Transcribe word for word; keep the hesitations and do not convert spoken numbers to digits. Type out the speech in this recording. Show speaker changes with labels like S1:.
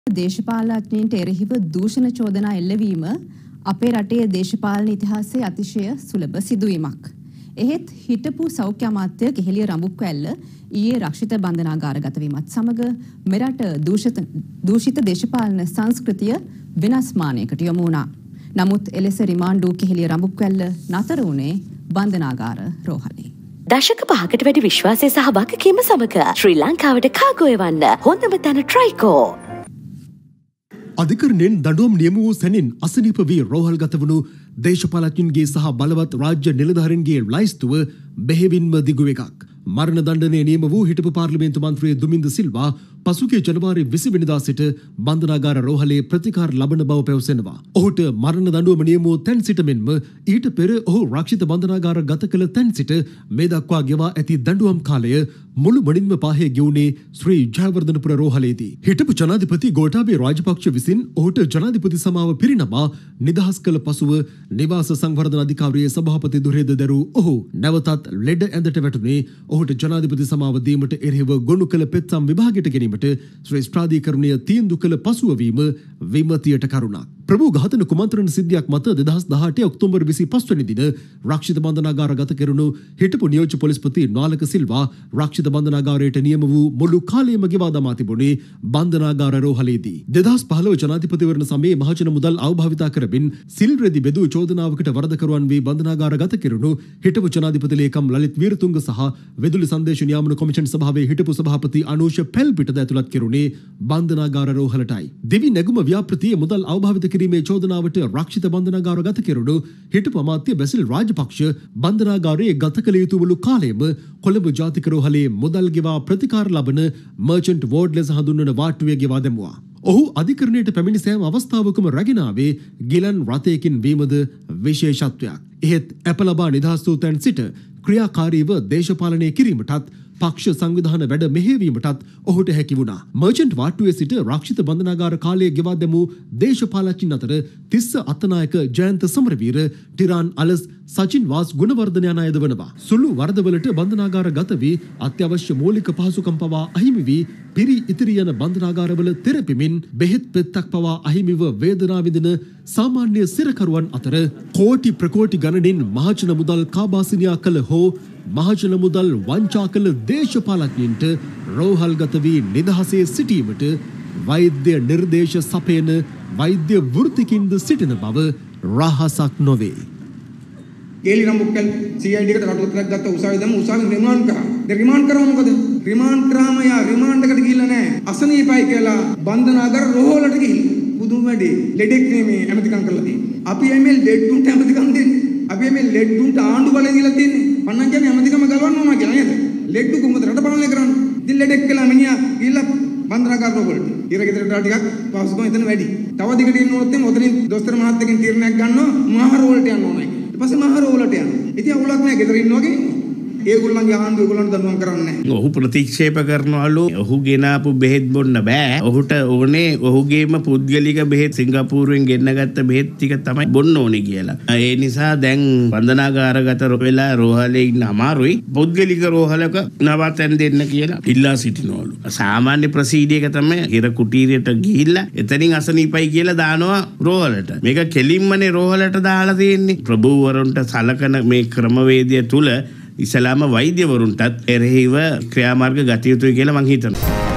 S1: දේශපාලනඥයින්ට එරෙහිව දූෂණ චෝදනා එල්ලවීම අපේ රටේ දේශපාලන ඉතිහාසයේ අතිශය සුලභ සිදුවීමක්. එහෙත් හිටපු සෞඛ්‍ය අමාත්‍ය කෙහෙලිය රඹුක්වැල්ල ඊයේ රක්ෂිත බන්ධනාගාරගත වීමත් සමග මෙරට දූෂිත දූෂිත දේශපාලන සංස්කෘතිය විනාශමානයකට යොමු වුණා. නමුත් එලෙස රිමාන්ඩ් වූ කෙහෙලිය රඹුක්වැල්ල නතර වුණේ බන්ධනාගාර රෝහලේ.
S2: දශක පහකට වැඩි විශ්වාසය සහ වගකීම සමග ශ්‍රී ලංකාවට කාගෝ එවන්න හොඳම තැන ට්‍රයිකෝ.
S3: අධිකරණයෙන් දඬුවම් නියම වූ සැනින් අසනීප වී රෝහල්ගත වුණු දේශපාලඥයින්ගේ සහ බලවත් රාජ්‍ය නිලධාරීන්ගේ ලයිස්තුව බෙහෙවින්ම දිගු එකක්. මරණ දණ්ඩනය නියම වූ හිටපු පාර්ලිමේන්තු මන්ත්‍රී දුමින්ද සිල්වා පසුගිය ජනවාරි විසි වෙනිදා සිට බන්ධනාගාර රෝහලේ ප්‍රතිකාර ලබන බව පැවසෙනවා. ඔහුට මරණ දඬුවම නියම වූ තැන් සිට මෙන්ම ඊට පෙර ඔහු රක්ෂිත බන්ධනාගාර ගත කළ තැන් සිට මේ දක්වා ගෙවා ඇති දඬුවම් කාලය මුළු මනින්ම පාහේ ගෙවුනේ ශ්‍රී ජයවර්ධනපුර රෝහලේදී. හිටපු ජනාධිපති ගෝඨාභය රාජපක්ෂ විසින් ඔහුට ජනාධිපති සමාව පිරිනමා නිදහස් කළ පසුව නිවාස සංවර්ධන අධිකාරියේ සභාපති දුරේද දරූ ඔහු නැවතත් ලෙඩ ඇඳට වැටුනේ ඔහුට ජනාධිපති සමාව දීමට එරෙහිව ගොනු කළ පෙත්සම් විභාගයට ගැනීමට ශ්‍රේෂ්ඨ ප්‍රාධිකරණය තීන්දුව කළ පසුව වීම විමතියට කරුණක්. ප්‍රභූ ඝාතන කුමන්ත්‍රණ සිද්ධියක් මත දෙදහස් දහඅට ඔක්තෝබර් විසිපස් වෙනි දින රක්ෂිත බන්ධනාගාර ගත කෙරුණු හිටපු නියෝජ්‍ය පොලිස්පති නාලක සිල්වා රක්ෂිත බන්ධනාගාරයට නියම වූ මුළු කාලයම ගෙවා දමා තිබුණේ බන්ධනාගාර රෝහලේදී. දෙදහස් පහළොව ජනාධිපතිවරණ සමයේ මහජන මුදල් අවභාවිතා කරමින් සිල් රෙදි බෙදූ චෝදනාවකට වරදකරුවන් වී බන්ධනාගාර ගත කෙරුණු හිටපු ජනාධිපති ලේකම් ලලිත් වීරතුංග සහ වෙදුලි සංදේශ නියාමන කොමිෂන් සභාවේ හිටපු සභාපති අනූෂ පැල්පිටද ඇතුළත් කෙරුණේ බන්ධනාගාර රෝහලටයි. දෙවි නැගුම ව්‍යාපෘතියේ මුදල් අවභාවිත කිරීමේ චෝදනාවට රක්ෂිත බන්ධනාගාර ගත කෙරුණු හිටපු අමාත්‍ය බැසිල් රාජපක්ෂ බන්ධනාගාරයේ ගත කළ යුතු මුළු කාලයම කොළඹ ජාතික රෝහලේ මුදල් ගෙවා ප්‍රතිකාර ලබන මර්චන්ට් වෝඩ් ලෙස හඳුන්වන වාට්ටුවේ ගෙවා දැමුවා. ඔහු අධිකරණයට පැමිණි සෑම අවස්ථාවකම රැගෙන ආවේ ගිලන් රථයකින් වීමද විශේෂත්වයක්. එහෙත් අප ලබා නිදහස් වූ තැන් සිට ක්‍රියාකාරීව දේශපාලනය කිරීමටත් පක්ෂ සංවිධාන වැඩ මෙහෙයවීමටත් ඔහුට හැකි වුණා. මර්චන්ට් වාට්ටුවේ සිට රක්ෂිත බන්ධනාගාර කාලයේ ගෙවා දැමූ දේශපාලඥයින් අතර තිස්ස අත්තනායක ජයන්ත සමරවීර, ටිරාන් අලස්, සචින් වාස් ගුණවර්ධන යන අයද වනවා. සුළු වරදවලට බන්ධනාගාර ගත වී අත්‍යවශ්‍ය මූලික පහසුකම් පවා අහිමි වී පිරි ඉතිරි යන බන්ධනාගාරවල තෙරපිමින් බෙහෙත් පෙත්තක් පවා අහිමිව වේදනා විඳින සාමාන්‍ය සිරකරුවන් අතර කෝටි ප්‍රකෝටි ගණනින් මහජන මුදල් කාබාසිනියා කළ හෝ මහජන මුදල් වංචා කළ දේශපාලඥයින්ට රෝහල්ගත වී නිදහසේ සිටීමට වෛද්‍ය නිර්දේශ සපයන වෛද්‍ය වෘත්තිකින්ද සිටින බව රහසක් නොවේ.
S4: केली रंबुक्कल सीआईडी එකට රටුවක්ක් ගත්ත උසාවිය දැම්ම උසාවිය රිමාන්ඩ් කරා. දැන් රිමාන්ඩ් කරා මොකද? රිමාන්ඩ් කරාම යා රිමාන්ඩ් එකට ගිහිල්ලා නැහැ. අසනීපයි කියලා බන්ධනාගාර රෝහලට ගිහිල්ලා. පුදුම වැඩේ. ලෙඩෙක් නෙමේ ඇමතිකම් කරලා තියෙන්නේ. අපි එමෙල් ලෙඩ්ඩුන්ට ඇමතිකම් දෙන්නේ. අපි එමෙල් ලෙඩ්ඩුන්ට ආණ්ඩු බලය දීලා තියෙන්නේ. පන්නන් කියන්නේ ඇමතිකම ගලවන්න ඕනවා කියලා නේද? ලෙඩ්ඩු කොහොමද රට පාලනය කරන්නේ? ඉතින් ලෙඩෙක් කියලා මිනිහා ගිහිල්ලා බන්ධනාගාර රෝහලට. ඊර ගෙදරට ටිකක් පහසුකම් එතන වැඩි. තව දිගට ඉන්න ඕනොත් එම් ඔතනින් දොස්තර මහත්තයකින් තීරණයක් ගන්නවා මහා රෝහලට යන්න ඕනයි. පස්සේ මහා රෝහලට යනවා. ඉතින් අවුලක් නැහැ ගෙදර ඉන්න වගේ. ඒගොල්ලන්ගේ ආණ්ඩුව ඒගොල්ලන්ට දඬුවම් කරන්නේ නැහැ.
S5: ඔහු ප්‍රතික්ෂේප කරනවලු ඔහු ගෙනාපු බෙහෙත් බොන්න බෑ. ඔහුට ඕනේ ඔහුගේම පුද්ගලික බෙහෙත් සිංගප්පූරුවෙන් ගෙන්නගත්ත බෙහෙත් ටික තමයි බොන්න ඕනේ කියලා. ඒ නිසා දැන් බන්ධනාගාරගත වෙලා රෝහලේ ඉන්න අමාරුයි. පුද්ගලික රෝහලක නවතැන් දෙන්න කියලා ඉල්ලා සිටිනවලු. සාමාන්‍ය ප්‍රසීඩියක තමයි හිර කුටීරයට ගිහිල්ලා එතනින් අසනීපයි කියලා දානවා රෝහලට. මේක කෙලින්මනේ රෝහලට දාලා තියෙන්නේ. ප්‍රභූවරුන්ට සලකන මේ ක්‍රමවේදය තුල ඉස්ලාම වෛද්‍යවරුන්ටත් එරෙහිව ක්‍රියාමාර්ග ගත යුතුයි කියලා මං හිතනවා.